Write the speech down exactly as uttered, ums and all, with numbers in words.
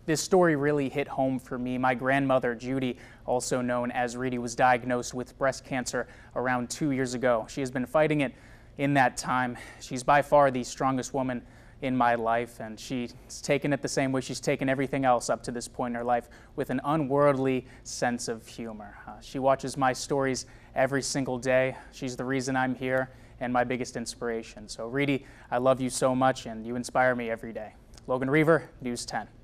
this story really hit home for me. My grandmother, Judy, also known as Reedy, was diagnosed with breast cancer around two years ago. She has been fighting it in that time. She's by far the strongest woman in my life, and she's taken it the same way she's taken everything else up to this point in her life, with an unworldly sense of humor. Uh, she watches my stories every single day. She's the reason I'm here and my biggest inspiration. So Reedy, I love you so much, and you inspire me every day. Logan Reaver, News ten.